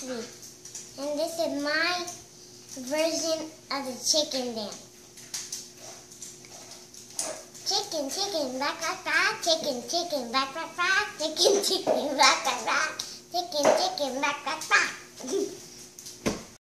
Ashley, and this is my version of the chicken dance. Chicken, chicken, back, back, back, chicken, chicken, back, back, back, chicken, chicken, back, back, back, chicken, chicken, back, back, back.